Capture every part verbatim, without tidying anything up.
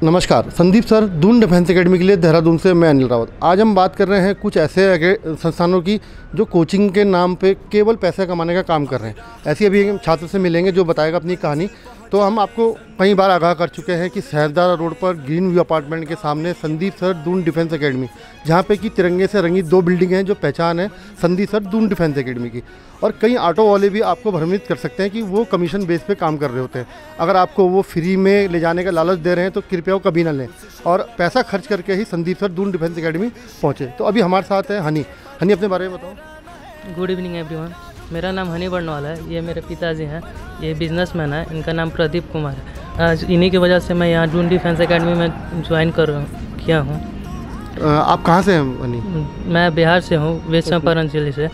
नमस्कार, Sandeep sir, Doon defence academy के लिए देहरादून से मैं अनिल रावत। आज हम बात कर रहे हैं कुछ ऐसे संस्थानों की जो कोचिंग के नाम पे केवल पैसा कमाने का काम कर रहे हैं। ऐसी अभी एक छात्र से मिलेंगे जो बताएगा अपनी कहानी। तो हम आपको कई बार आगाह कर चुके हैं कि सहरदारा रोड पर ग्रीन व्यू अपार्टमेंट के सामने Sandeep sir Doon defence academy, जहाँ पे कि तिरंगे से रंगी दो बिल्डिंग हैं जो पहचान है Sandeep sir Doon defence academy की। और कई ऑटो वाले भी आपको भ्रमित कर सकते हैं कि वो कमीशन बेस पे काम कर रहे होते हैं। अगर आपको वो फ्री में ले जाने का लालच दे रहे हैं तो कृपया वो कभी ना लें और पैसा खर्च करके ही Sandeep sir Doon defence academy पहुँचे। तो अभी हमारे साथ है हनी। हनी, अपने बारे में बताओ। गुड इवनिंग एवरीवन, मेरा नाम हनी बर्नवाल है। ये मेरे पिताजी हैं, ये बिजनेसमैन है, इनका नाम प्रदीप कुमार है। आज इन्हीं की वजह से मैं यहाँ दून डिफेंस एकेडमी में ज्वाइन कर किया हूँ। आप कहाँ से हैं हनी? मैं बिहार से हूँ, वेस्ट चंपारण जिले से।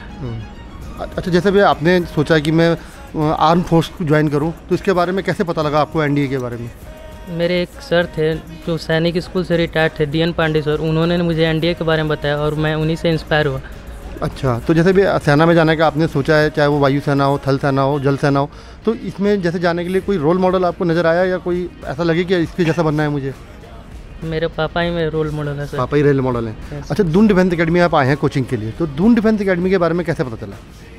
अच्छा, जैसे भी आपने सोचा कि मैं आर्म फोर्स को ज्वाइन करूँ, तो इसके बारे में कैसे पता लगा आपको एनडीए के बारे में? मेरे एक सर थे जो सैनिक स्कूल से रिटायर्ड थे, डी एन पांडे सर, उन्होंने मुझे एनडीए के बारे में बताया और मैं उन्हीं से इंस्पायर हुआ। अच्छा, तो जैसे भी सेना में जाने का आपने सोचा है, चाहे वो वायु सेना हो, थल सेना हो, जल सेना हो, तो इसमें जैसे जाने के लिए कोई रोल मॉडल आपको नज़र आया या कोई ऐसा लगे कि इसके जैसा बनना है मुझे? मेरे पापा ही मेरे रोल मॉडल है सर। पापा ही रोल मॉडल हैं। अच्छा, दून डिफेंस एकेडमी आप आए हैं कोचिंग के लिए, तो दून डिफेंस एकेडमी के बारे में कैसे पता चला?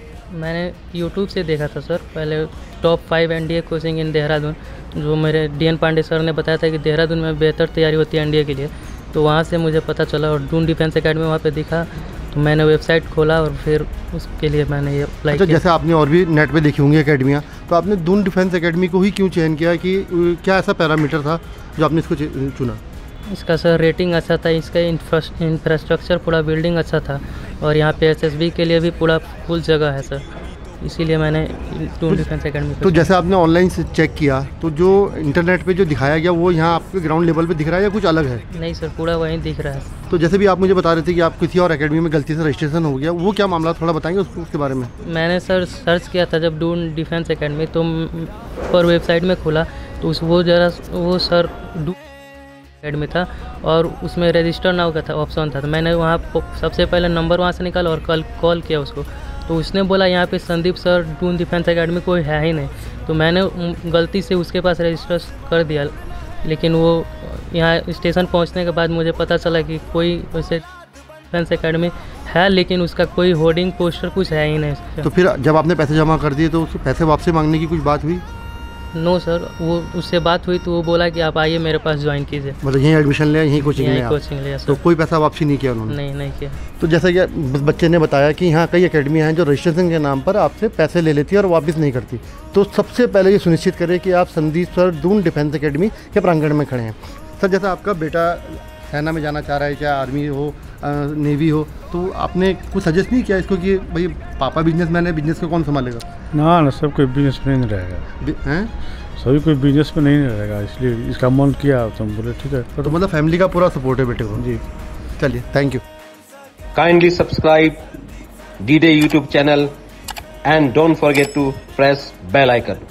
मैंने यूट्यूब से देखा था सर, पहले top five NDA coaching in Dehradun, जो मेरे डी एन पांडे सर ने बताया था कि देहरादून में बेहतर तैयारी होती है एनडीए के लिए। तो वहाँ से मुझे पता चला और दून डिफेंस एकेडमी वहाँ पे दिखा, तो मैंने वेबसाइट खोला और फिर उसके लिए मैंने ये अप्लाई अच्छा, किया। जैसे आपने और भी नेट पे देखी होंगी एकेडमियाँ, तो आपने दून डिफेंस एकेडमी को ही क्यों चयन किया? कि क्या ऐसा पैरामीटर था जो आपने इसको चुना? इसका सर रेटिंग अच्छा था, इसका इंफ्रास्ट्रक्चर पूरा बिल्डिंग अच्छा था और यहाँ पे एसएसबी के लिए भी पूरा फुल जगह है सर, इसीलिए मैंने दून डिफेंस एकेडमी। तो जैसे आपने ऑनलाइन से चेक किया, तो जो इंटरनेट पे जो दिखाया गया वो यहाँ आपके ग्राउंड लेवल पे दिख रहा है या कुछ अलग है? नहीं सर, पूरा वहीं दिख रहा है। तो जैसे भी आप मुझे बता रहे थे कि आप किसी और एकेडमी में गलती से रजिस्ट्रेशन हो गया, वो क्या मामला, थोड़ा बताएंगे उसको, उसके बारे में? मैंने सर सर्च किया था जब दून डिफेंस एकेडमी, तो पर वेबसाइट में खोला तो उस वो जरा वो सर दून एकेडमी था और उसमें रजिस्टर नाउ का था ऑप्शन था। तो मैंने वहाँ सबसे पहले नंबर वहाँ से निकाला और कल कॉल किया उसको, तो उसने बोला यहाँ पे Sandeep sir Doon defence academy कोई है ही नहीं। तो मैंने गलती से उसके पास रजिस्टर कर दिया, लेकिन वो यहाँ स्टेशन पहुँचने के बाद मुझे पता चला कि कोई वैसे डिफेंस एकेडमी है, लेकिन उसका कोई होर्डिंग पोस्टर कुछ है ही नहीं। तो फिर जब आपने पैसे जमा कर दिए तो उसके पैसे वापसी मांगने की कुछ बात हुई? नो सर, वो उससे बात हुई तो वो बोला कि आप आइए मेरे पास ज्वाइन कीजिए। मतलब यहीं एडमिशन लिया, यहीं कोचिंग लिया? कोचिंग लिया सर। तो कोई पैसा वापसी नहीं किया उन्होंने? नहीं नहीं किया। तो जैसा कि बच्चे ने बताया कि यहाँ कई एकेडमियाँ हैं जो रजिस्ट्रेशन के नाम पर आपसे पैसे ले लेती है और वापस नहीं करती। तो सबसे पहले ये सुनिश्चित करें कि आप Sandeep sir Doon defence academy के प्रांगण में खड़े हैं। सर, जैसा आपका बेटा सेना में जाना चाह रहा है, चाहे आर्मी हो, नेवी हो, तो आपने कुछ सजेस्ट नहीं किया इसको कि भाई पापा बिजनेसमैन है, बिजनेस को कौन संभालेगा? ना ना, सब कोई बिजनेस में नहीं रहेगा, हैं सभी कोई बिजनेस में नहीं रहेगा, इसलिए इसका मन किया तो हम बोले ठीक है। तो मतलब फैमिली का पूरा सपोर्ट है बेटे को? जी। चलिए, thank you. Kindly subscribe D-Day YouTube channel and don't forget to press bell icon.